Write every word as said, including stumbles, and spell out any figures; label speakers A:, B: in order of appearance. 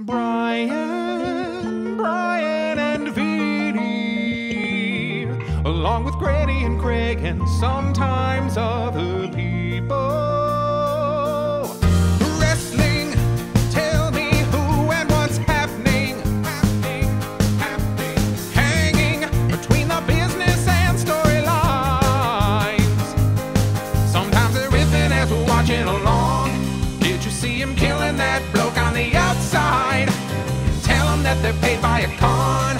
A: Bryan, Bryan and Vinny, along with Granny and Craig and sometimes other people. Wrestling, tell me who and what's happening. Happening, happening. Hanging between the business and storylines. Sometimes they're riffing as we're watching along. Did you see him killing that bloke on the outside? Tell them that they're paid by a con.